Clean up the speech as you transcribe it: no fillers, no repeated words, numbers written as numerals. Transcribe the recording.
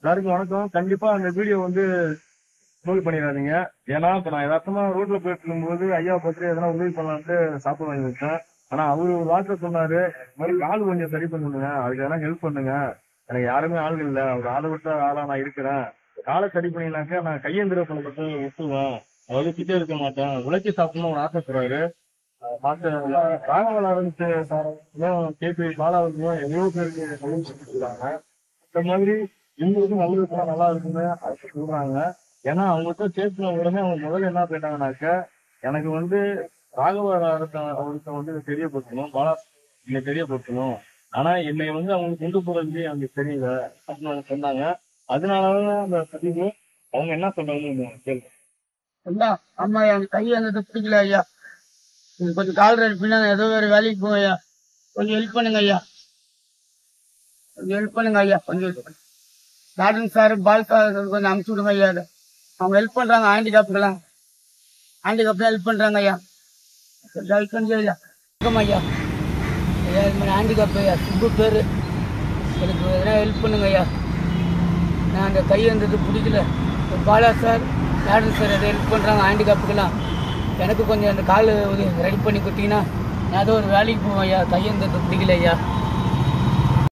எல்லாருக்கும் வணக்கம். கண்டிப்பா அந்த வீடியோ வந்து ஸ்க்ரோல் பண்ணிடாதீங்க. ஏன்னா இப்ப நான் யதார்த்தமா ரோட்ல போயிட்டு இருக்கும்போது ஐயா பத்தி எதனா உதவி பண்ணலான்ட்டு சாப்பிட வாங்கி வச்சேன். ஆனா அவரு ஒரு வார்த்தை சொன்னாரு, இந்த மாதிரி கால் கொஞ்சம் சரி பண்ணுங்க, அதுக்கு எதனா ஹெல்ப் பண்ணுங்க, எனக்கு யாருமே ஆள் இல்லை, ஒரு ஆளை விட்ட ஆளா நான் இருக்கிறேன், காலை சரி பண்ணினாக்க நான் கையெந்திர பழக்கத்தை விட்டுருவேன், வலிச்சுட்டே இருக்க மாட்டேன், உழைச்சி சாப்பிடணும்னு ஒரு ஆசைப்படுறாரு. மாத்த ராகவன் ஆரம்பிச்ச சாரும் கேபி பாலாவுக்கும் எவ்வளவு பேருக்கு சொல்லிருக்காங்க. இந்த மாதிரி இவங்களுக்கும் நல்ல விஷயம் நல்லா இருக்குன்னு அது சொல்றாங்க. ஏன்னா அவங்ககிட்ட பேசின உடனே அவங்க முதல்ல என்ன போயிட்டாங்கனாக்க, எனக்கு வந்து அவருக்கு வந்து தெரியப்படுத்தணும், பாலா என்னை தெரியப்படுத்தணும், ஆனா என்னை வந்து அவங்க கொண்டு போறது அவங்களுக்கு தெரியல அப்படின்னு அவங்க சொன்னாங்க. அதனாலதான் அந்த பதிவு. அவங்க என்ன சொல்றாங்கன்னு கேள்வி. ஆமா, என் கை அந்த பிடிக்கல ஐயா. கொஞ்சம் கால் ரேட் பின்னா ஏதோ ஒரு வேலைக்கு போங்க ஐயா. கொஞ்சம் ஹெல்ப் பண்ணுங்க ஐயா. கொஞ்சம் ஹெல்ப் பண்ணுங்க ஐயா. கொஞ்சம் டாக்டர் சார் பால் சார் கொஞ்சம் அனுப்பிச்சு விடுங்க ஐயா. அவங்க ஹெல்ப் பண்றாங்க, ஹேண்டிகேப்லாம் ஹெல்ப் பண்றாங்க ஐயா. கொஞ்சம் ஐயா ஐயா ஐயா இது மாதிரி ஹேண்டிகேப் ஐயா சுப்பு பேர். எனக்கு எதனா ஹெல்ப் பண்ணுங்க ஐயா. நான் அந்த கை வந்தது பிடிக்கல. பாலா சார் டாக்டர் சார் எதை ஹெல்ப் பண்ணுறாங்க ஹேண்டிகேப்புக்கெல்லாம். எனக்கு கொஞ்சம் அந்த கால் ரெடி பண்ணி கொடுத்தீங்கன்னா நான் ஏதோ ஒரு வேலைக்கு போவேன் ஐயா. கையெழுந்தது பிடிக்கல ஐயா.